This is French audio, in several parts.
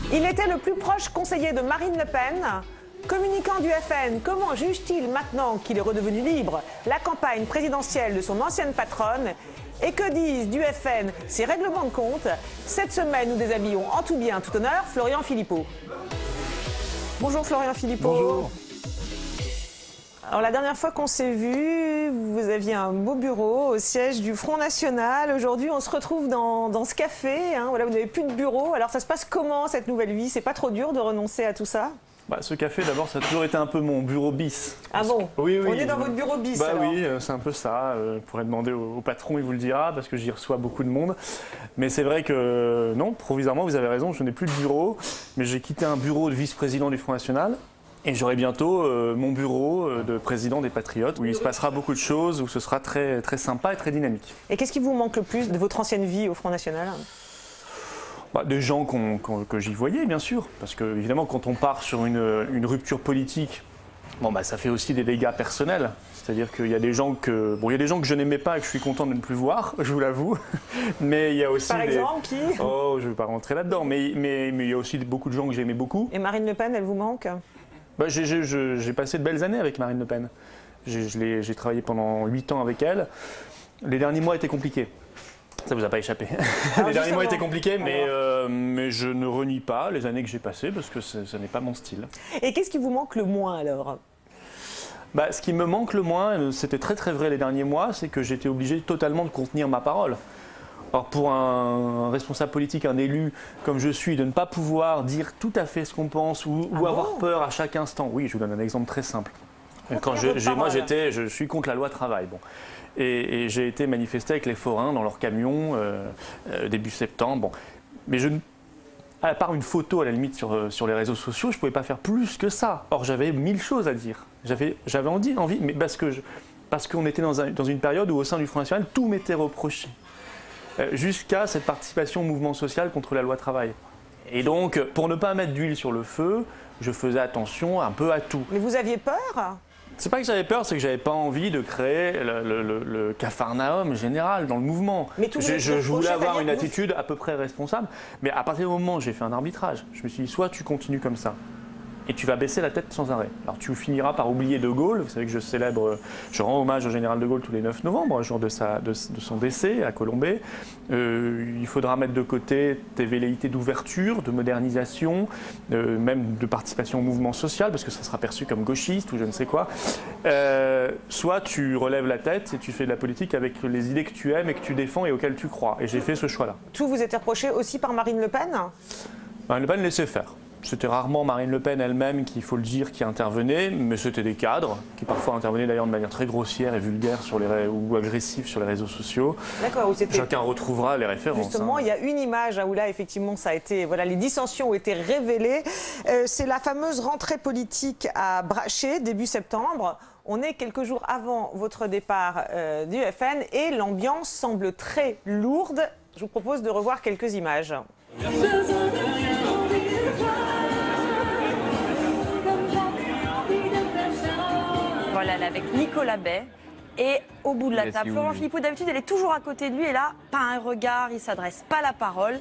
Il était le plus proche conseiller de Marine Le Pen. Communicant du FN, comment juge-t-il maintenant qu'il est redevenu libre la campagne présidentielle de son ancienne patronne? Et que disent du FN ses règlements de compte? Cette semaine, nous déshabillons en tout bien, tout honneur, Florian Philippot. Bonjour Florian Philippot. Bonjour. Alors la dernière fois qu'on s'est vu, vous aviez un beau bureau au siège du Front National. Aujourd'hui, on se retrouve dans ce café. Voilà, vous n'avez plus de bureau. Alors ça se passe comment cette nouvelle vie? C'est pas trop dur de renoncer à tout ça? Ce café, d'abord, ça a toujours été un peu mon bureau bis. Ah bon? Oui, on est dans votre bureau bis alors. Oui, c'est un peu ça. Vous pourrez demander au patron, il vous le dira, parce que j'y reçois beaucoup de monde. Mais c'est vrai que, non, provisoirement, vous avez raison, je n'ai plus de bureau. Mais j'ai quitté un bureau de vice-président du Front National. Et j'aurai bientôt mon bureau de président des Patriotes, où il se passera beaucoup de choses, où ce sera très, très sympa et très dynamique. Et qu'est-ce qui vous manque le plus de votre ancienne vie au Front National? Des gens que j'y voyais, bien sûr. Parce que, évidemment, quand on part sur une rupture politique, ça fait aussi des dégâts personnels. C'est-à-dire qu'il y a des gens que je n'aimais pas et que je suis content de ne plus voir, je vous l'avoue. Mais il y a aussi Par exemple, qui? Oh, je ne vais pas rentrer là-dedans. Mais il y a aussi beaucoup de gens que j'aimais beaucoup. Et Marine Le Pen, elle vous manque? J'ai passé de belles années avec Marine Le Pen. J'ai travaillé pendant 8 ans avec elle. Les derniers mois étaient compliqués. Ça vous a pas échappé. Les derniers mois étaient compliqués, mais je ne renie pas les années que j'ai passées parce que ce n'est pas mon style. Et qu'est-ce qui vous manque le moins alors? Ce qui me manque le moins, c'était très très vrai les derniers mois, c'est que j'étais obligé totalement de contenir ma parole. Alors pour un responsable politique, un élu comme je suis, de ne pas pouvoir dire tout à fait ce qu'on pense ou avoir peur à chaque instant. Oui, je vous donne un exemple très simple. Quand je suis contre la loi travail. Bon. Et j'ai été manifester avec les forains dans leur camion début septembre. Bon. Mais à part une photo à la limite sur les réseaux sociaux, je ne pouvais pas faire plus que ça. Or j'avais 1000 choses à dire. J'avais envie, mais parce qu'on était dans une période où au sein du Front National, tout m'était reproché. Jusqu'à cette participation au mouvement social contre la loi travail. Et donc, pour ne pas mettre d'huile sur le feu, je faisais attention un peu à tout. Mais vous aviez peur? C'est pas que j'avais peur, c'est que j'avais pas envie de créer le capharnaüm général dans le mouvement. Mais je voulais avoir une attitude à peu près responsable, mais à partir du moment où j'ai fait un arbitrage, je me suis dit soit tu continues comme ça, et tu vas baisser la tête sans arrêt. Alors tu finiras par oublier De Gaulle. Vous savez que je rends hommage au général De Gaulle tous les 9 novembre, jour de son décès à Colombey. Il faudra mettre de côté tes velléités d'ouverture, de modernisation, même de participation au mouvement social, parce que ça sera perçu comme gauchiste ou je ne sais quoi. Soit tu relèves la tête et tu fais de la politique avec les idées que tu aimes et que tu défends et auxquelles tu crois. Et j'ai fait ce choix-là. Tout vous était reproché aussi par Marine Le Pen? Marine Le Pen laissait faire. C'était rarement Marine Le Pen elle-même, qu'il faut le dire, qui intervenait, mais c'était des cadres qui parfois intervenaient d'ailleurs de manière très grossière et vulgaire ou agressive sur les réseaux sociaux. D'accord, où c'était... Chacun retrouvera les références. Justement, il y a une image où là, effectivement, ça a été, les dissensions ont été révélées. C'est la fameuse rentrée politique à Braché, début septembre. On est quelques jours avant votre départ du FN et l'ambiance semble très lourde. Je vous propose de revoir quelques images. Voilà, elle est avec Nicolas Bay. Et au bout de la table, Florian Philippot, d'habitude, elle est toujours à côté de lui. Et là, pas un regard, il ne s'adresse pas la parole.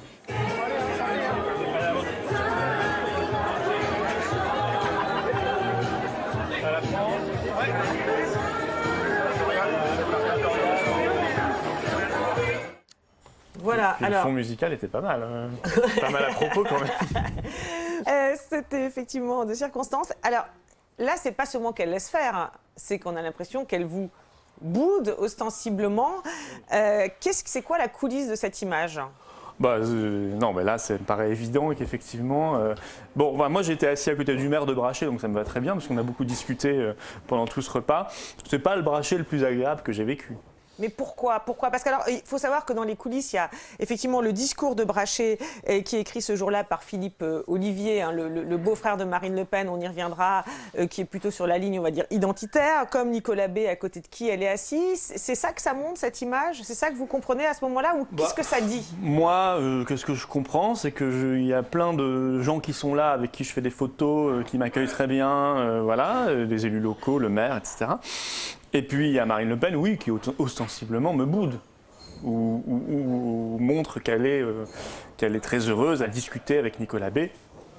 Voilà, le fond musical était pas mal. Pas mal à propos quand même. C'était effectivement de circonstances. Alors là, c'est pas seulement qu'elle laisse faire, c'est qu'on a l'impression qu'elle vous boude ostensiblement. C'est quoi la coulisse de cette image? Non, mais là, ça me paraît évident qu'effectivement... moi, j'étais assis à côté du maire de Braché, donc ça me va très bien, parce qu'on a beaucoup discuté pendant tout ce repas. C'est pas le Braché le plus agréable que j'ai vécu. Mais pourquoi? Parce qu'alors, il faut savoir que dans les coulisses, il y a effectivement le discours de Braché qui est écrit ce jour-là par Philippe Olivier, le beau-frère de Marine Le Pen, on y reviendra, qui est plutôt sur la ligne, on va dire, identitaire, comme Nicolas Bay à côté de qui elle est assise. C'est ça que ça montre, cette image? C'est ça que vous comprenez à ce moment-là? Ou qu'est-ce que ça dit? Moi, qu'est-ce que je comprends, c'est qu'il y a plein de gens qui sont là, avec qui je fais des photos, qui m'accueillent très bien, des élus locaux, le maire, etc. Et puis il y a Marine Le Pen, oui, qui ostensiblement me boude, ou montre qu'elle est très heureuse à discuter avec Nicolas Bay.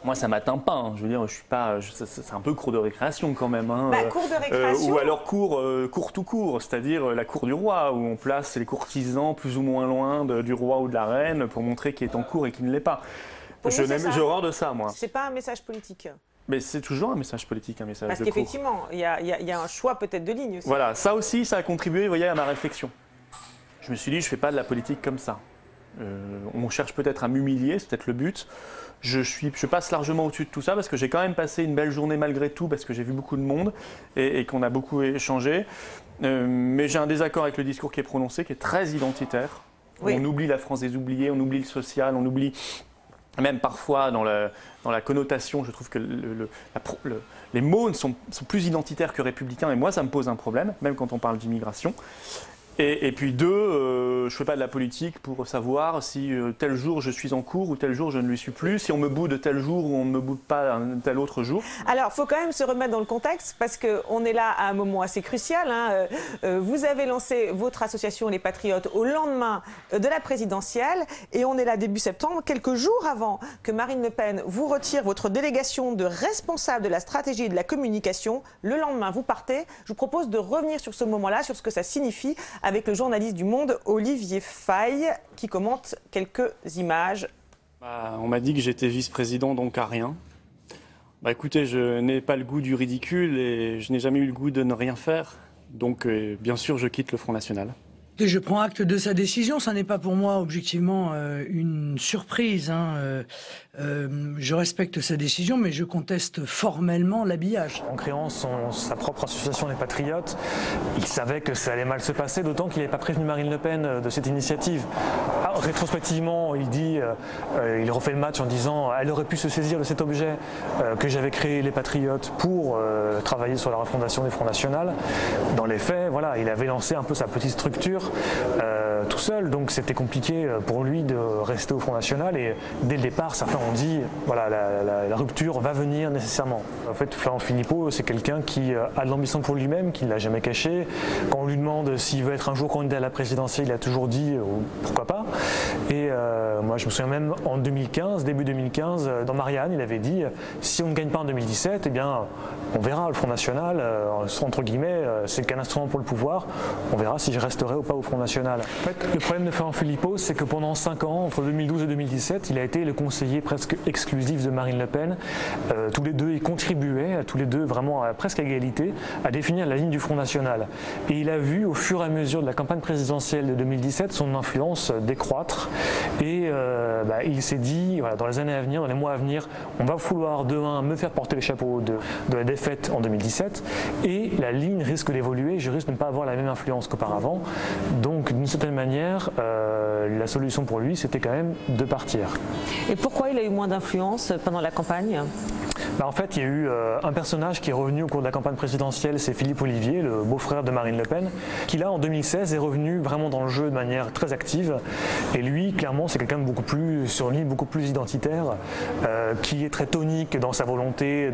Moi, ça m'atteint pas. Hein. Je veux dire, je suis pas. C'est un peu cours de récréation quand même. Hein. Cours de récréation. Ou alors cours tout court, c'est-à-dire la cour du roi, où on place les courtisans plus ou moins loin du roi ou de la reine pour montrer qui est en cour et qui ne l'est pas. J'ai horreur de ça, moi. C'est pas un message politique. Mais c'est toujours un message politique, un message de cour. Parce qu'effectivement, il y a un choix peut-être de ligne aussi. Voilà, ça aussi, ça a contribué, vous voyez, à ma réflexion. Je me suis dit, je fais pas de la politique comme ça. On cherche peut-être à m'humilier, c'est peut-être le but. Je passe largement au-dessus de tout ça parce que j'ai quand même passé une belle journée malgré tout parce que j'ai vu beaucoup de monde et qu'on a beaucoup échangé. Mais j'ai un désaccord avec le discours qui est prononcé, qui est très identitaire. Oui. On oublie la France des oubliés, on oublie le social, on oublie même parfois dans la connotation, je trouve que les mots sont plus identitaires que républicains et moi ça me pose un problème, même quand on parle d'immigration. Et puis deux, je ne fais pas de la politique pour savoir si tel jour je suis en cours ou tel jour je ne le suis plus, si on me boude tel jour ou on ne me boude pas un tel autre jour. Alors, il faut quand même se remettre dans le contexte parce qu'on est là à un moment assez crucial. Hein. Vous avez lancé votre association Les Patriotes au lendemain de la présidentielle et on est là début septembre, quelques jours avant que Marine Le Pen vous retire votre délégation de responsable de la stratégie et de la communication. Le lendemain, vous partez. Je vous propose de revenir sur ce moment-là, sur ce que ça signifie, avec le journaliste du Monde, Olivier Faye, qui commente quelques images. On m'a dit que j'étais vice-président, donc à rien. Écoutez, je n'ai pas le goût du ridicule et je n'ai jamais eu le goût de ne rien faire. Donc, bien sûr, je quitte le Front National. Je prends acte de sa décision. Ça n'est pas pour moi, objectivement, une surprise. Hein. Je respecte sa décision, mais je conteste formellement l'habillage. En créant sa propre association Les Patriotes, il savait que ça allait mal se passer, d'autant qu'il n'avait pas prévenu Marine Le Pen de cette initiative. Alors, rétrospectivement, il dit, il refait le match en disant elle aurait pu se saisir de cet objet que j'avais créé Les Patriotes pour travailler sur la refondation du Front National. Dans les faits, voilà, il avait lancé un peu sa petite structure tout seul, donc c'était compliqué pour lui de rester au Front National et dès le départ, certains ont dit voilà, la rupture va venir nécessairement. En fait, Florent Philippot, c'est quelqu'un qui a de l'ambition pour lui-même, qui ne l'a jamais caché. Quand on lui demande s'il veut être un jour candidat à la présidentielle, il a toujours dit pourquoi pas. Et moi, je me souviens même en 2015, début 2015, dans Marianne, il avait dit si on ne gagne pas en 2017, eh bien, on verra le Front National, entre guillemets, c'est qu'un instrument pour le pouvoir, on verra si je resterai ou pas au Front National. En fait, le problème de Florent Philippot, c'est que pendant 5 ans, entre 2012 et 2017, il a été le conseiller presque exclusif de Marine Le Pen. Tous les deux, ils contribuaient, tous les deux vraiment presque à égalité, à définir la ligne du Front National. Et il a vu au fur et à mesure de la campagne présidentielle de 2017 son influence décroître. Et il s'est dit, voilà, dans les années à venir, dans les mois à venir, on va vouloir de un me faire porter le chapeau de la défaite en 2017 et la ligne risque d'évoluer, je risque de ne pas avoir la même influence qu'auparavant. Donc d'une certaine manière, la solution pour lui, c'était quand même de partir. Et pourquoi il a eu moins d'influence pendant la campagne ? En fait, il y a eu un personnage qui est revenu au cours de la campagne présidentielle, c'est Philippe Ollivier, le beau-frère de Marine Le Pen, qui là, en 2016, est revenu vraiment dans le jeu de manière très active. Et lui, clairement, c'est quelqu'un de beaucoup plus, sur une ligne beaucoup plus identitaire, qui est très tonique dans sa volonté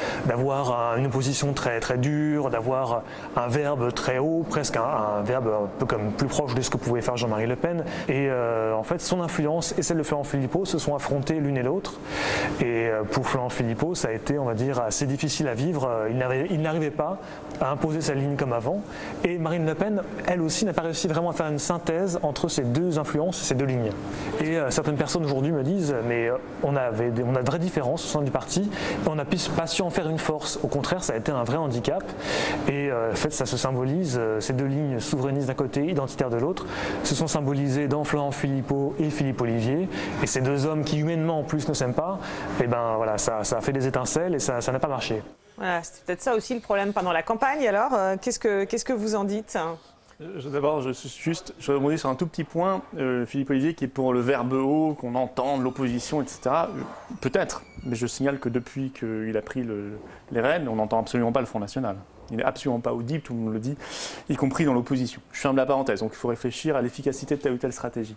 d'avoir une opposition très, très dure, d'avoir un verbe très haut, presque un verbe un peu comme plus proche de ce que pouvait faire Jean-Marie Le Pen. Et en fait, son influence et celle de Florent Philippot se sont affrontées l'une et l'autre. Et pour Florent Philippot, ça a été, on va dire, assez difficile à vivre. Il n'arrivait pas à imposer sa ligne comme avant. Et Marine Le Pen, elle aussi, n'a pas réussi vraiment à faire une synthèse entre ces deux influences, ces deux lignes. Et certaines personnes aujourd'hui me disent, mais on a de vraies différences au sein du parti, et on n'a pas su en faire une force. Au contraire, ça a été un vrai handicap. Et en fait, ça se symbolise, ces deux lignes souverainistes d'un côté, identitaires de l'autre, se sont symbolisées dans Florent Philippot et Philippe Ollivier. Et ces deux hommes qui, humainement, en plus, ne s'aiment pas, et ben voilà, ça a fait des étincelles et ça n'a pas marché. Voilà, c'est peut-être ça aussi le problème pendant la campagne. Alors, qu'est-ce que vous en dites ? D'abord, je rebondis sur un tout petit point. Philippe Ollivier qui est pour le verbe haut, qu'on entend, l'opposition, etc. Peut-être, mais je signale que depuis qu'il a pris les rênes, on n'entend absolument pas le Front National. Il n'est absolument pas audible, tout le monde le dit, y compris dans l'opposition. Je ferme la parenthèse, donc il faut réfléchir à l'efficacité de telle ou telle stratégie.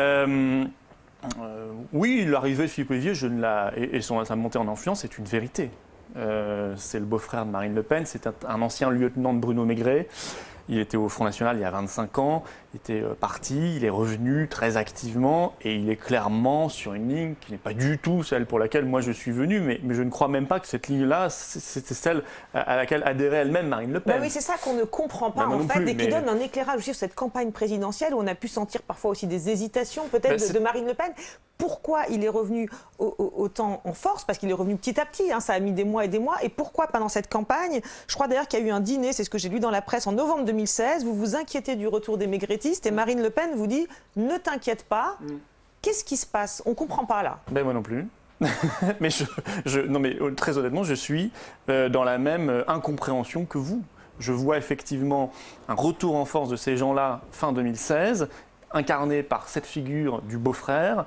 Oui, l'arrivée de Philippe Ollivier et sa montée en influence, c'est une vérité. C'est le beau-frère de Marine Le Pen, c'est un ancien lieutenant de Bruno Maigret. Il était au Front National il y a 25 ans, il était parti, il est revenu très activement et il est clairement sur une ligne qui n'est pas du tout celle pour laquelle moi je suis venu, mais je ne crois même pas que cette ligne-là, c'était celle à laquelle adhérait elle-même Marine Le Pen. Ben oui, c'est ça qu'on ne comprend pas en fait, et qui donne un éclairage aussi sur cette campagne présidentielle où on a pu sentir parfois aussi des hésitations peut-être de Marine Le Pen. Pourquoi il est revenu autant en force? Parce qu'il est revenu petit à petit, hein, ça a mis des mois, et pourquoi pendant cette campagne? Je crois d'ailleurs qu'il y a eu un dîner, c'est ce que j'ai lu dans la presse en novembre 2016, vous vous inquiétez du retour des maigrettistes et Marine Le Pen vous dit « ne t'inquiète pas ». Qu'est-ce qui se passe? On ne comprend pas là. Ben moi non plus. mais non mais très honnêtement, je suis dans la même incompréhension que vous. Je vois effectivement un retour en force de ces gens-là fin 2016, incarné par cette figure du beau-frère,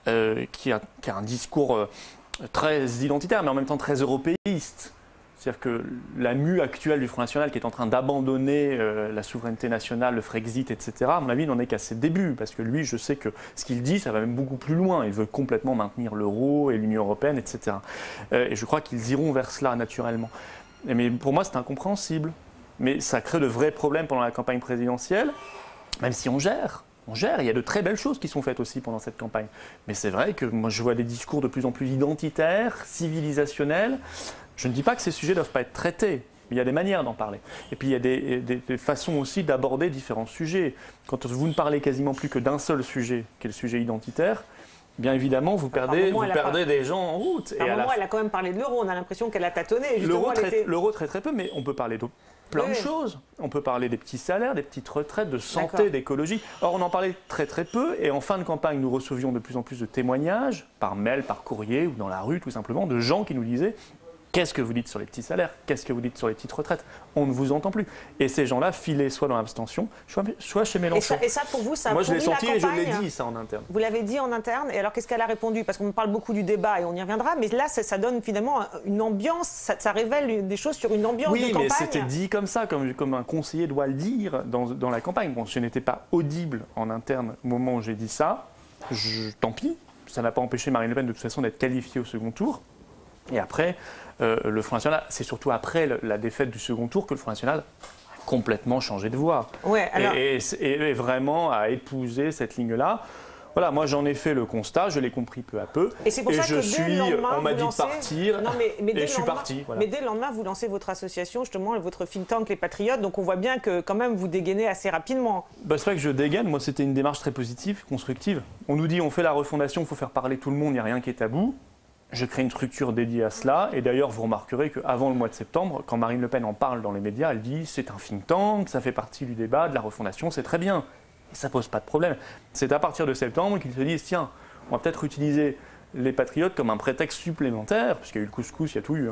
qui a un discours très identitaire, mais en même temps très européiste. C'est-à-dire que la mue actuelle du Front National, qui est en train d'abandonner la souveraineté nationale, le Frexit, etc., à mon avis, il n'en est qu'à ses débuts. Parce que lui, je sais que ce qu'il dit, ça va même beaucoup plus loin. Il veut complètement maintenir l'euro et l'Union européenne, etc. Et je crois qu'ils iront vers cela, naturellement. Mais pour moi, c'est incompréhensible. Mais ça crée de vrais problèmes pendant la campagne présidentielle, même si on gère. On gère, il y a de très belles choses qui sont faites aussi pendant cette campagne. Mais c'est vrai que moi je vois des discours de plus en plus identitaires, civilisationnels. Je ne dis pas que ces sujets ne doivent pas être traités, mais il y a des manières d'en parler. Et puis il y a des façons aussi d'aborder différents sujets. Quand vous ne parlez quasiment plus que d'un seul sujet, qui est le sujet identitaire, bien évidemment, vous perdez des gens en route. À un moment, elle a quand même parlé de l'euro. On a l'impression qu'elle a tâtonné. L'euro très peu, mais on peut parler de plein de choses. On peut parler des petits salaires, des petites retraites, de santé, d'écologie. Or, on en parlait très peu. Et en fin de campagne, nous recevions de plus en plus de témoignages, par mail, par courrier ou dans la rue, tout simplement, de gens qui nous disaient « Qu'est-ce que vous dites sur les petits salaires? Qu'est-ce que vous dites sur les petites retraites? On ne vous entend plus. » Et ces gens-là filaient soit dans l'abstention, soit chez Mélenchon. Et ça, pour vous, ça a Moi, je l'ai pourri la senti et je campagne. l'ai dit, ça, en interne. Vous l'avez dit en interne. Et alors, qu'est-ce qu'elle a répondu? Parce qu'on parle beaucoup du débat et on y reviendra. Mais là, ça donne finalement une ambiance. Ça révèle des choses sur une ambiance de campagne. Oui, mais c'était dit comme ça, comme un conseiller doit le dire dans la campagne. Bon, je n'étais pas audible en interne au moment où j'ai dit ça. Tant pis. Ça n'a pas empêché Marine Le Pen, de toute façon, d'être qualifiée au second tour. Et après, le Front National, c'est surtout après la défaite du second tour que le Front National a complètement changé de voie. Ouais, alors... et vraiment a épousé cette ligne-là. Voilà, moi j'en ai fait le constat, je l'ai compris peu à peu. Et c'est pour ça que dès le lendemain, on m'a dit de partir, et je suis parti. Voilà. Mais dès le lendemain, vous lancez votre association, justement, votre think tank, les Patriotes. Donc on voit bien que quand même vous dégainez assez rapidement. Bah, c'est vrai que je dégaine, moi c'était une démarche très positive, constructive. On nous dit on fait la refondation, il faut faire parler tout le monde, il n'y a rien qui est tabou. Je crée une structure dédiée à cela, et d'ailleurs vous remarquerez qu'avant le mois de septembre, quand Marine Le Pen en parle dans les médias, elle dit c'est un think tank, ça fait partie du débat, de la refondation, c'est très bien. Et ça pose pas de problème. C'est à partir de septembre qu'ils se disent tiens, on va peut-être utiliser les Patriotes comme un prétexte supplémentaire, puisqu'il y a eu le couscous, il y a tout eu,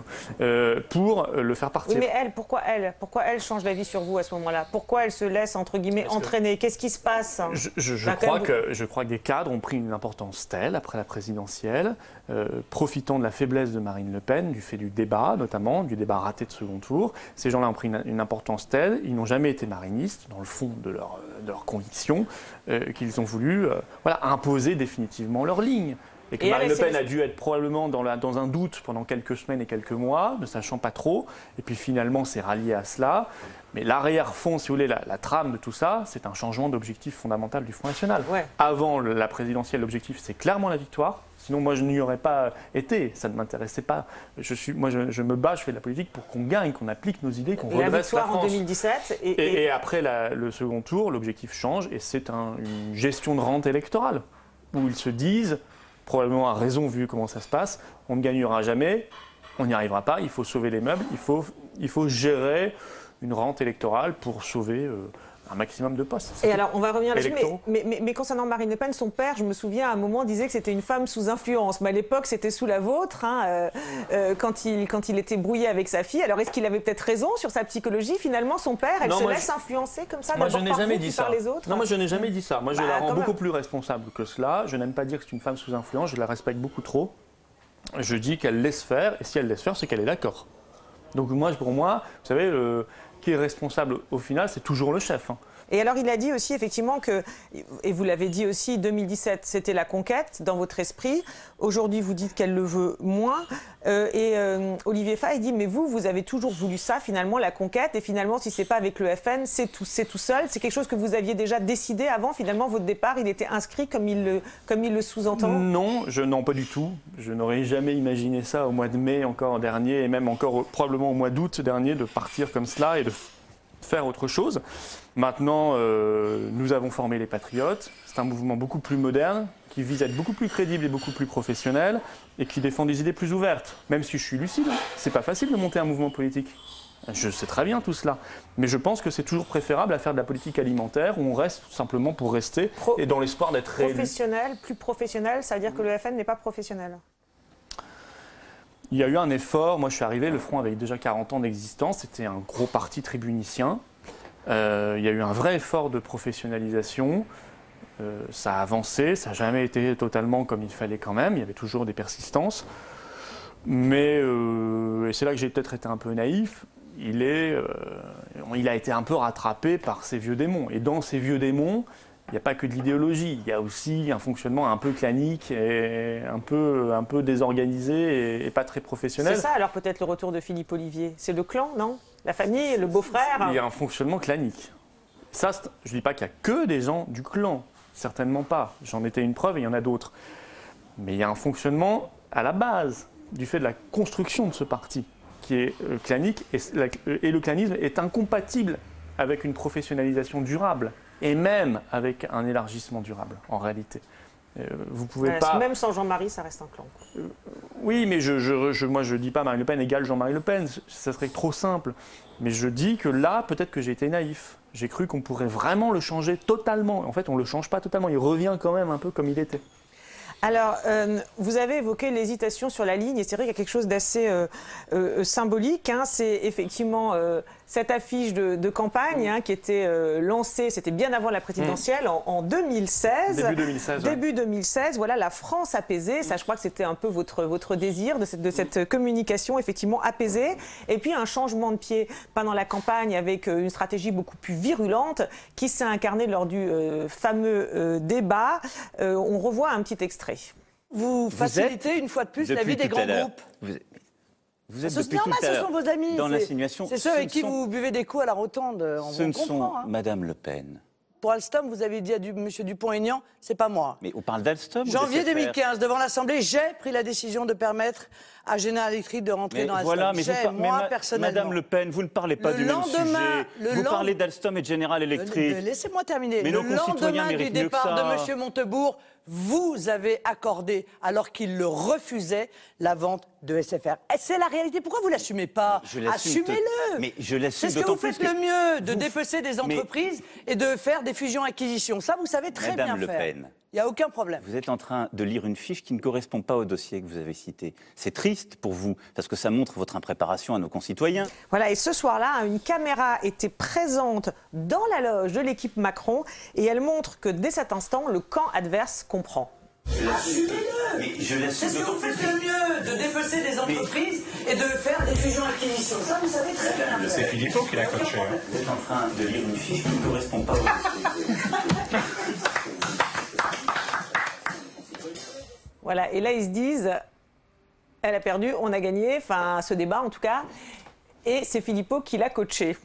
pour le faire partir. Oui, mais pourquoi elle change d'avis sur vous à ce moment-là? Pourquoi elle se laisse, entre guillemets, entraîner? Qu'est-ce qui se passe? Je crois que des cadres ont pris une importance telle après la présidentielle, profitant de la faiblesse de Marine Le Pen, du fait du débat notamment, du débat raté de second tour. Ces gens-là ont pris une importance telle, ils n'ont jamais été marinistes, dans le fond de leurs convictions, qu'ils ont voulu imposer définitivement leur ligne. Et que Marine Le Pen a dû être probablement dans un doute pendant quelques semaines et quelques mois, ne sachant pas trop, et puis finalement s'est ralliée à cela. Mais l'arrière-fond, si vous voulez, la trame de tout ça, c'est un changement d'objectif fondamental du Front National. Ouais. Avant la présidentielle, l'objectif, c'est clairement la victoire. Sinon, moi, je n'y aurais pas été. Ça ne m'intéressait pas. Je me bats, je fais de la politique pour qu'on gagne, qu'on applique nos idées, qu'on redresse la France. En 2017. Et après le second tour, l'objectif change et c'est une gestion de rente électorale où ils se disent, probablement à raison vu comment ça se passe, on ne gagnera jamais, on n'y arrivera pas, il faut sauver les meubles, il faut gérer une rente électorale pour sauver un maximum de postes. Et alors, on va revenir là-dessus, mais concernant Marine Le Pen, son père, je me souviens, à un moment, disait que c'était une femme sous influence. Mais à l'époque, c'était sous la vôtre, quand il était brouillé avec sa fille. Alors, est-ce qu'il avait peut-être raison sur sa psychologie? Finalement, son père, elle se laisse influencer comme ça? Moi, je n'ai jamais dit ça. Les autres. Non, moi, je n'ai jamais dit ça. Moi, je la rends beaucoup plus responsable que cela. Je n'aime pas dire que c'est une femme sous influence, je la respecte beaucoup trop. Je dis qu'elle laisse faire, et si elle laisse faire, c'est qu'elle est d'accord. Donc, pour moi, vous savez, qui est responsable au final, c'est toujours le chef. Et alors, il a dit aussi, effectivement, que, et vous l'avez dit aussi, 2017, c'était la conquête dans votre esprit. Aujourd'hui, vous dites qu'elle le veut moins. Olivier Faye dit, mais vous avez toujours voulu ça, finalement, la conquête. Et finalement, si c'est pas avec le FN, c'est tout seul. C'est quelque chose que vous aviez déjà décidé avant. Finalement, votre départ, il était inscrit comme il le sous-entend. Non, non, pas du tout. Je n'aurais jamais imaginé ça au mois de mai encore dernier, et même encore probablement au mois d'août dernier, de partir comme cela et de faire autre chose. Maintenant, nous avons formé les Patriotes. C'est un mouvement beaucoup plus moderne, qui vise à être beaucoup plus crédible et beaucoup plus professionnel, et qui défend des idées plus ouvertes. Même si je suis lucide, c'est pas facile de monter un mouvement politique. Je sais très bien tout cela. Mais je pense que c'est toujours préférable à faire de la politique alimentaire, où on reste tout simplement pour rester, et dans l'espoir d'être réélu. Professionnel, plus professionnel, ça veut dire que le FN n'est pas professionnel. Il y a eu un effort. Moi, je suis arrivé, le Front avait déjà 40 ans d'existence. C'était un gros parti tribunicien. Il y a eu un vrai effort de professionnalisation. Ça a avancé. Ça n'a jamais été totalement comme il fallait quand même. Il y avait toujours des persistances. Mais, et c'est là que j'ai peut-être été un peu naïf, il a été un peu rattrapé par ces vieux démons. Et dans ces vieux démons, il n'y a pas que de l'idéologie, il y a aussi un fonctionnement un peu clanique et un peu désorganisé et pas très professionnel. C'est ça alors peut-être le retour de Philippe Olivier. C'est le clan, non? La famille, le beau-frère? Il y a un fonctionnement clanique. Ça, je ne dis pas qu'il n'y a que des gens du clan, certainement pas. J'en étais une preuve et il y en a d'autres. Mais il y a un fonctionnement à la base du fait de la construction de ce parti qui est clanique et le clanisme est incompatible avec une professionnalisation durable. Et même avec un élargissement durable, en réalité. Vous pouvez pas... Même sans Jean-Marie, ça reste un clan. Oui, mais moi, je ne dis pas Marine Le Pen égale Jean-Marie Le Pen. Ça serait trop simple. Mais je dis que là, peut-être que j'ai été naïf. J'ai cru qu'on pourrait vraiment le changer totalement. En fait, on ne le change pas totalement. Il revient quand même un peu comme il était. Alors, vous avez évoqué l'hésitation sur la ligne, et c'est vrai qu'il y a quelque chose d'assez symbolique. Hein, c'est effectivement cette affiche de campagne qui était lancée, c'était bien avant la présidentielle, en 2016. Début 2016. Début 2016, voilà, la France apaisée. Ça, je crois que c'était un peu votre désir de cette communication, effectivement, apaisée. Et puis, un changement de pied pendant la campagne avec une stratégie beaucoup plus virulente qui s'est incarnée lors du fameux débat. On revoit un petit extrait. Vous facilitez une fois de plus la vie des grands groupes. Vous êtes C'est depuis normal, tout à ce l'heure sont vos amis. dans l'insinuation. C'est ceux avec qui vous buvez des coups à la rotonde. Ce ne sont Madame Le Pen. Pour Alstom, vous avez dit à M. Dupont-Aignan, c'est pas moi. Mais on parle d'Alstom. Janvier 2015, devant l'Assemblée, j'ai pris la décision de permettre à General Electric de rentrer dans Alstom. Voilà, mais moi, personnellement. Madame Le Pen, vous ne parlez pas du même sujet. Vous parlez d'Alstom et de General Electric. Laissez-moi terminer. Mais le nos concitoyens lendemain du méritent mieux que départ ça. de M. Montebourg, vous avez accordé, alors qu'il le refusait, la vente de SFR. Et c'est la réalité. Pourquoi vous ne l'assumez pas? Assumez-le. Mais je l'assume. C'est ce que vous faites le mieux, de dépecer des entreprises et de faire des fusions-acquisitions. Ça, vous savez très bien faire. Madame Le Pen. Il n'y a aucun problème. Vous êtes en train de lire une fiche qui ne correspond pas au dossier que vous avez cité. C'est triste pour vous, parce que ça montre votre impréparation à nos concitoyens. Voilà, et ce soir-là, une caméra était présente dans la loge de l'équipe Macron, et elle montre que dès cet instant, le camp adverse comprend. Assumez-le. Mais je l'assume. C'est ce que vous faites le mieux, de dépecer des entreprises et de faire des fusions-acquisitions. Ça, vous savez très bien faire. C'est Philippot qui l'a coaché. Vous êtes en train de lire une fiche qui ne correspond pas au dossier. Voilà, et là, ils se disent, elle a perdu, on a gagné, enfin, ce débat en tout cas, et c'est Philippot qui l'a coaché.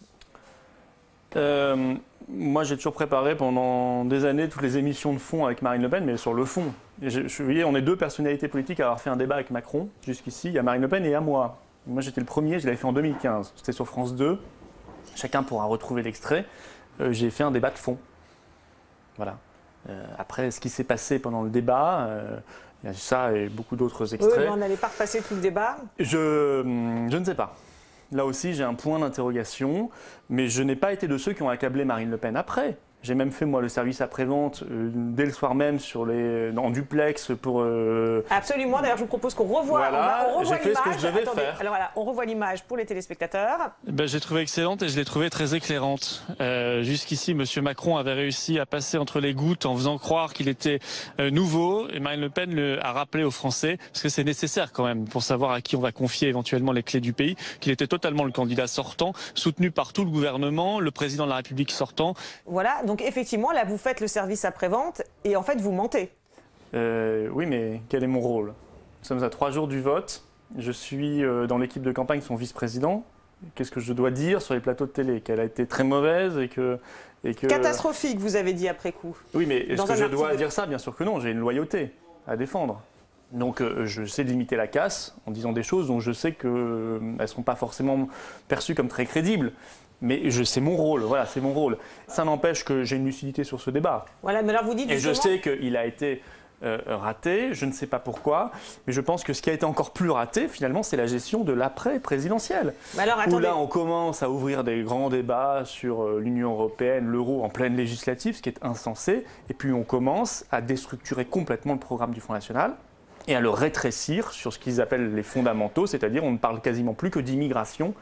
Moi, j'ai toujours préparé pendant des années toutes les émissions de fond avec Marine Le Pen, mais sur le fond. Et vous voyez, on est deux personnalités politiques à avoir fait un débat avec Macron, jusqu'ici. Il y a Marine Le Pen et à moi. Moi, j'étais le premier, je l'avais fait en 2015. C'était sur France 2. Chacun pourra retrouver l'extrait. J'ai fait un débat de fond. Voilà. Après, ce qui s'est passé pendant le débat, il y a ça et beaucoup d'autres extraits. Oui, mais on n'allait pas repasser tout le débat. Je ne sais pas. Là aussi, j'ai un point d'interrogation, mais je n'ai pas été de ceux qui ont accablé Marine Le Pen après. J'ai même fait, moi, le service après-vente dès le soir même en duplex pour... Absolument. D'ailleurs, je vous propose qu'on revoie, voilà, on revoit j'ai fait ce que je devais Attendez. faire. Alors voilà, on revoit l'image pour les téléspectateurs. J'ai trouvé excellente et je l'ai trouvée très éclairante. Jusqu'ici, M. Macron avait réussi à passer entre les gouttes en faisant croire qu'il était nouveau. Et Marine Le Pen a rappelé aux Français, parce que c'est nécessaire quand même pour savoir à qui on va confier éventuellement les clés du pays, qu'il était totalement le candidat sortant, soutenu par tout le gouvernement, le président de la République sortant. Voilà. Donc effectivement, là, vous faites le service après-vente et en fait, vous mentez. Oui, mais quel est mon rôle? Nous sommes à 3 jours du vote. Je suis dans l'équipe de campagne, son vice-président. Qu'est-ce que je dois dire sur les plateaux de télé? Qu'elle a été très mauvaise et que... Catastrophique, vous avez dit après coup. Oui, mais est-ce que je dois dire ça? Bien sûr que non, j'ai une loyauté à défendre. Donc je sais limiter la casse en disant des choses dont je sais qu'elles ne sont pas forcément perçues comme très crédibles. Mais c'est mon rôle, voilà, c'est mon rôle. Ça n'empêche que j'ai une lucidité sur ce débat. Voilà, mais alors vous dites justement... Et je sais qu'il a été raté, je ne sais pas pourquoi, mais je pense que ce qui a été encore plus raté, finalement, c'est la gestion de l'après-présidentielle. Où là, on commence à ouvrir des grands débats sur l'Union européenne, l'euro en pleine législative, ce qui est insensé, et puis on commence à déstructurer complètement le programme du Front National et à le rétrécir sur ce qu'ils appellent les fondamentaux, c'est-à-dire on ne parle quasiment plus que d'immigration.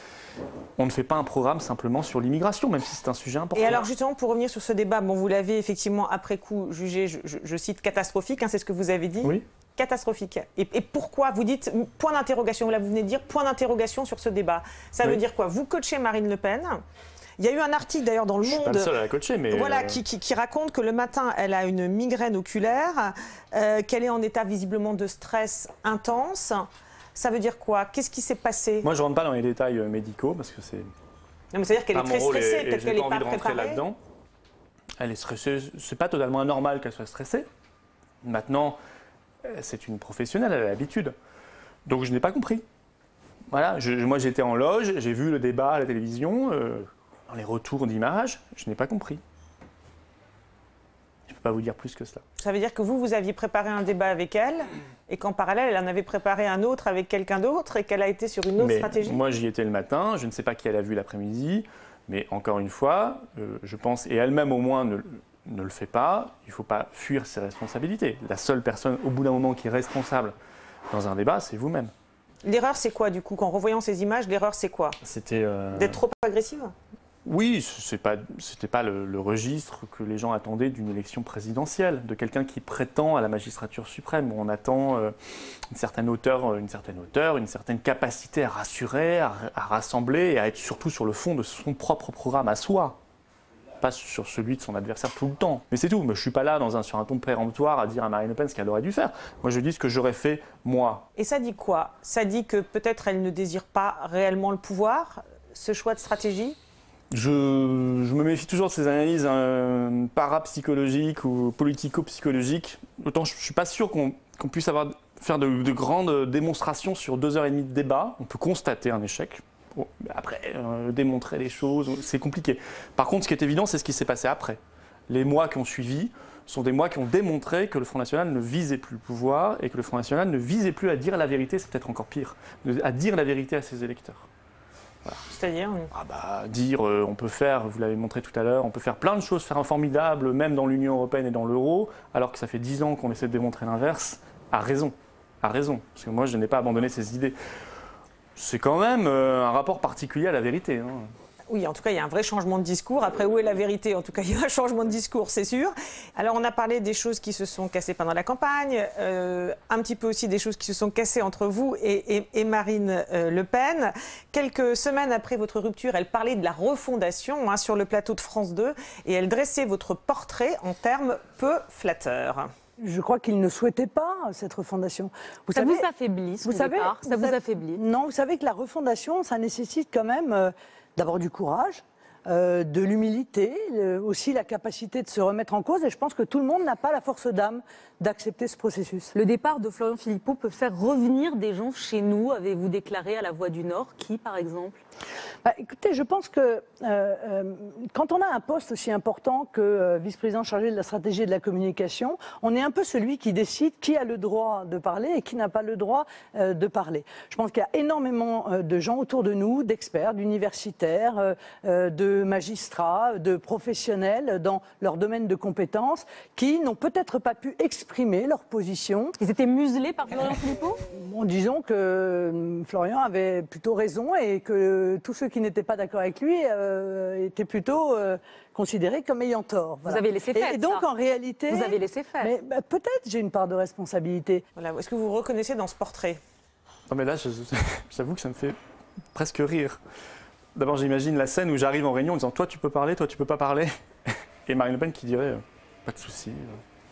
On ne fait pas un programme simplement sur l'immigration, même si c'est un sujet important. Et alors justement, pour revenir sur ce débat, bon, vous l'avez effectivement après coup jugé, je cite, catastrophique, hein, c'est ce que vous avez dit. Oui. Catastrophique. Et pourquoi? Vous dites point d'interrogation, là vous venez de dire point d'interrogation sur ce débat. Ça veut dire quoi? Vous coachez Marine Le Pen. Il y a eu un article d'ailleurs dans Le Monde. Je suis pas le seul à la coacher, mais... Voilà, qui raconte que le matin, elle a une migraine oculaire, qu'elle est en état visiblement de stress intense. Ça veut dire quoi? Qu'est-ce qui s'est passé? Moi, je ne rentre pas dans les détails médicaux parce que c'est... Non, mais c'est-à-dire qu'elle est très stressée, peut-être qu'elle n'est pas préparée. Là-dedans. Elle est stressée. C'est pas totalement anormal qu'elle soit stressée. Maintenant, c'est une professionnelle, elle a l'habitude. Donc, je n'ai pas compris. Voilà, moi, j'étais en loge, j'ai vu le débat à la télévision, dans les retours d'images, je n'ai pas compris. Je ne peux pas vous dire plus que cela. Ça veut dire que vous aviez préparé un débat avec elle et qu'en parallèle, elle en avait préparé un autre avec quelqu'un d'autre et qu'elle a été sur une autre stratégie? Moi, j'y étais le matin, je ne sais pas qui elle a vu l'après-midi, mais encore une fois, je pense, et elle-même au moins ne le fait pas, il ne faut pas fuir ses responsabilités. La seule personne, au bout d'un moment, qui est responsable dans un débat, c'est vous-même. L'erreur, c'est quoi, du coup? Qu'en revoyant ces images, l'erreur, c'est quoi? C'était... D'être trop agressive? Oui, c'était pas le registre que les gens attendaient d'une élection présidentielle, de quelqu'un qui prétend à la magistrature suprême, où on attend une certaine hauteur, une certaine capacité à rassurer, à rassembler et à être surtout sur le fond de son propre programme à soi, pas sur celui de son adversaire tout le temps. Mais c'est tout, mais je ne suis pas là sur un ton péremptoire à dire à Marine Le Pen ce qu'elle aurait dû faire. Moi, je dis ce que j'aurais fait, moi. Et ça dit quoi? Ça dit que peut-être elle ne désire pas réellement le pouvoir, ce choix de stratégie? Je me méfie toujours de ces analyses parapsychologiques ou politico-psychologiques. Autant je ne suis pas sûr qu'on puisse faire de grandes démonstrations sur 2h30 de débat. On peut constater un échec. Bon, après, démontrer les choses, c'est compliqué. Par contre, ce qui est évident, c'est ce qui s'est passé après. Les mois qui ont suivi sont des mois qui ont démontré que le Front National ne visait plus le pouvoir et que le Front National ne visait plus à dire la vérité, c'est peut-être encore pire, à dire la vérité à ses électeurs. Voilà. C'est-à-dire dire, on peut faire, vous l'avez montré tout à l'heure, on peut faire plein de choses, faire un formidable, même dans l'Union européenne et dans l'euro, alors que ça fait 10 ans qu'on essaie de démontrer l'inverse, a raison. Parce que moi, je n'ai pas abandonné ces idées. C'est quand même un rapport particulier à la vérité. Hein. Oui, en tout cas, il y a un vrai changement de discours. Après, où est la vérité? En tout cas, il y a un changement de discours, c'est sûr. Alors, on a parlé des choses qui se sont cassées pendant la campagne, un petit peu aussi des choses qui se sont cassées entre vous et Marine Le Pen. Quelques semaines après votre rupture, elle parlait de la refondation sur le plateau de France 2 et elle dressait votre portrait en termes peu flatteurs. Je crois qu'il ne souhaitait pas cette refondation. Ça vous affaiblit, ce départ? Ça vous affaiblit? Non, vous savez que la refondation, ça nécessite quand même d'abord du courage, de l'humilité, aussi la capacité de se remettre en cause. Et je pense que tout le monde n'a pas la force d'âme d'accepter ce processus. Le départ de Florian Philippot peut faire revenir des gens chez nous, avez-vous déclaré à La Voix du Nord. Qui, par exemple? Écoutez, je pense que quand on a un poste aussi important que vice-président chargé de la stratégie et de la communication, on est un peu celui qui décide qui a le droit de parler et qui n'a pas le droit de parler. Je pense qu'il y a énormément de gens autour de nous, d'experts, d'universitaires, de magistrats, de professionnels dans leur domaine de compétences qui n'ont peut-être pas pu exprimer leur position. Ils étaient muselés par Florian Philippot ? Bon, disons que Florian avait plutôt raison et que tous ceux qui n'étaient pas d'accord avec lui étaient plutôt considérés comme ayant tort. Voilà. Vous avez laissé faire. Et donc, en réalité... Vous avez laissé faire. Mais peut-être j'ai une part de responsabilité. Voilà. Est-ce que vous vous reconnaissez dans ce portrait? Non mais là, j'avoue que ça me fait presque rire. D'abord, j'imagine la scène où j'arrive en réunion en disant « Toi, tu peux parler, toi, tu peux pas parler ». Et Marine Le Pen qui dirait « Pas de souci, choisis ».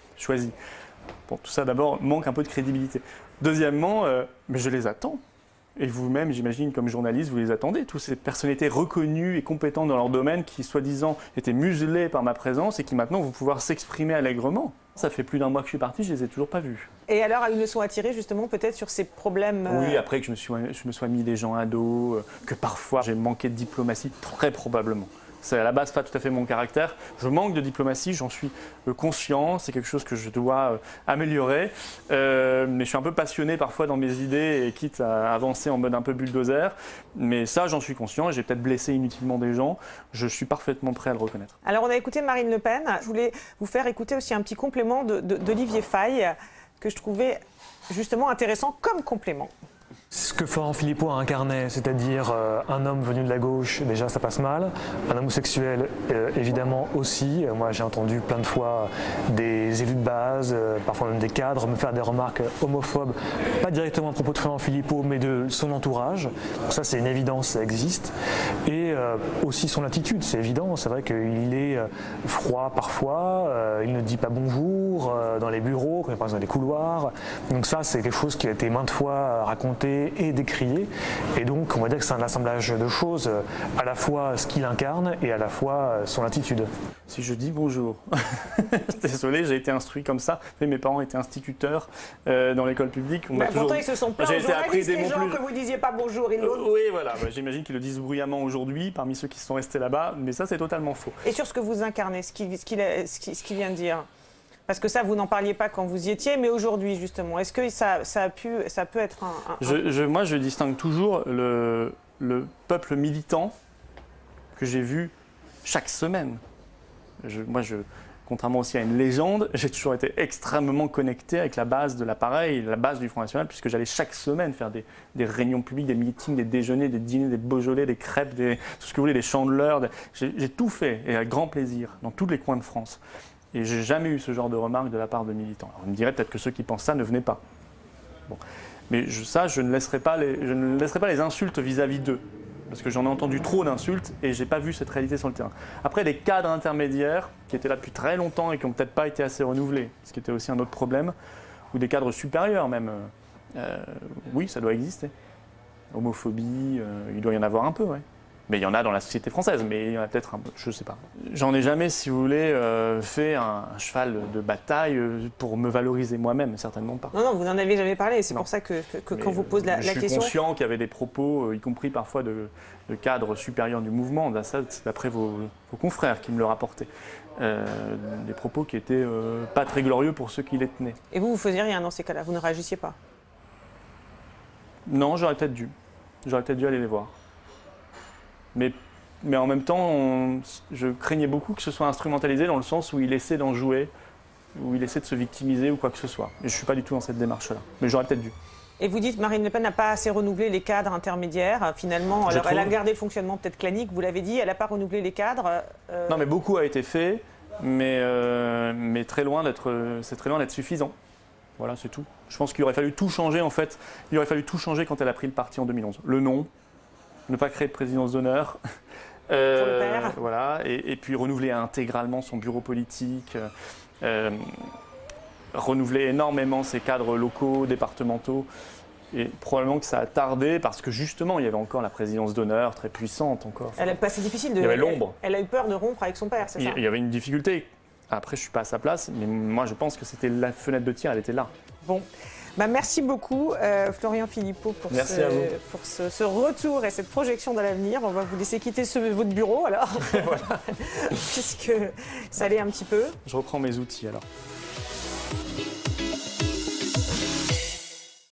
Bon, tout ça, d'abord, manque un peu de crédibilité. Deuxièmement, mais je les attends. Et vous-même, j'imagine, comme journaliste, vous les attendez. Toutes ces personnalités reconnues et compétentes dans leur domaine qui, soi-disant, étaient muselées par ma présence et qui, maintenant, vont pouvoir s'exprimer allègrement. Ça fait plus d'un mois que je suis parti, je les ai toujours pas vus. Et alors, une leçon à tirer, justement, peut-être sur ces problèmes... Oui, après que je me sois mis des gens à dos, que parfois j'ai manqué de diplomatie, très probablement. C'est à la base pas tout à fait mon caractère. Je manque de diplomatie, j'en suis conscient, c'est quelque chose que je dois améliorer. Mais je suis un peu passionné parfois dans mes idées et quitte à avancer en mode un peu bulldozer. Mais ça, j'en suis conscient et j'ai peut-être blessé inutilement des gens. Je suis parfaitement prêt à le reconnaître. Alors, on a écouté Marine Le Pen. Je voulais vous faire écouter aussi un petit complément d'Olivier Faye que je trouvais justement intéressant comme complément. Ce que Florian Philippot a incarné, c'est-à-dire un homme venu de la gauche, déjà ça passe mal. Un homosexuel, évidemment aussi. Moi j'ai entendu plein de fois des élus de base, parfois même des cadres, me faire des remarques homophobes, pas directement à propos de Florian Philippot, mais de son entourage. Donc ça c'est une évidence, ça existe. Et aussi son attitude, c'est évident. C'est vrai qu'il est froid parfois, il ne dit pas bonjour dans les bureaux, quand il passe dans les couloirs. Donc ça c'est quelque chose qui a été maintes fois raconté et décrié, et donc on va dire que c'est un assemblage de choses, à la fois ce qu'il incarne et à la fois son attitude. Si je dis bonjour, désolé, j'ai été instruit comme ça, mais mes parents étaient instituteurs dans l'école publique. Pourtant ils se sont plaints aux journalistes, les gens, que vous disiez pas bonjour. Oui, voilà, j'imagine qu'ils le disent bruyamment aujourd'hui parmi ceux qui sont restés là-bas, mais ça c'est totalement faux. Et sur ce que vous incarnez, ce qu'il vient de dire, parce que ça, vous n'en parliez pas quand vous y étiez, mais aujourd'hui, justement, est-ce que ça peut être Moi, je distingue toujours le peuple militant que j'ai vu chaque semaine. Contrairement aussi à une légende, j'ai toujours été extrêmement connecté avec la base de l'appareil, la base du Front National, puisque j'allais chaque semaine faire des réunions publiques, des meetings, des déjeuners, des dîners, des Beaujolais, des crêpes, tout ce que vous voulez, des chandeleurs. J'ai tout fait, et avec grand plaisir, dans tous les coins de France. Et j'ai jamais eu ce genre de remarques de la part de militants. Alors, on me dirait peut-être que ceux qui pensent ça ne venaient pas. Bon. Mais je ne laisserai pas les insultes vis-à-vis d'eux. Parce que j'en ai entendu trop d'insultes et je n'ai pas vu cette réalité sur le terrain. Après, les cadres intermédiaires qui étaient là depuis très longtemps et qui n'ont peut-être pas été assez renouvelés, ce qui était aussi un autre problème, ou des cadres supérieurs même, oui, ça doit exister. Homophobie, il doit y en avoir un peu, ouais. Mais il y en a dans la société française, mais il y en a peut-être un peu, je ne sais pas. J'en ai jamais, si vous voulez, fait un cheval de bataille pour me valoriser moi-même, certainement pas. Non, vous n'en avez jamais parlé, c'est pour ça que quand on vous pose la question... Je suis conscient qu'il y avait des propos, y compris parfois de cadres supérieurs du mouvement, ça c'est d'après vos confrères qui me le rapportaient. Des propos qui n'étaient pas très glorieux pour ceux qui les tenaient. Et vous faisiez rien dans ces cas-là, vous ne réagissiez pas? Non, j'aurais peut-être dû. J'aurais peut-être dû aller les voir. Mais en même temps, je craignais beaucoup que ce soit instrumentalisé dans le sens où il essaie d'en jouer, où il essaie de se victimiser ou quoi que ce soit. Et je ne suis pas du tout dans cette démarche-là. Mais j'aurais peut-être dû. Et vous dites que Marine Le Pen n'a pas assez renouvelé les cadres intermédiaires. Finalement, alors, elle a gardé le fonctionnement peut-être clanique, vous l'avez dit, elle n'a pas renouvelé les cadres. Non, mais beaucoup a été fait, mais c'est très loin d'être suffisant. Voilà, c'est tout. Je pense qu'il aurait fallu tout changer, en fait. Il aurait fallu tout changer quand elle a pris le parti en 2011. Le nom. Ne pas créer de présidence d'honneur, pour le père. Voilà, et puis renouveler intégralement son bureau politique, renouveler énormément ses cadres locaux, départementaux, et probablement que ça a tardé parce que justement il y avait encore la présidence d'honneur très puissante encore. C'est difficile de. Il y avait l'ombre. Elle a eu peur de rompre avec son père, c'est ça? Il y avait une difficulté. Après, je ne suis pas à sa place, mais moi je pense que c'était la fenêtre de tir, elle était là. Bon. Merci beaucoup, Florian Philippot, pour, ce retour et cette projection de l'avenir. On va vous laisser quitter votre bureau, alors, puisque ça allait un petit peu. Je reprends mes outils, alors.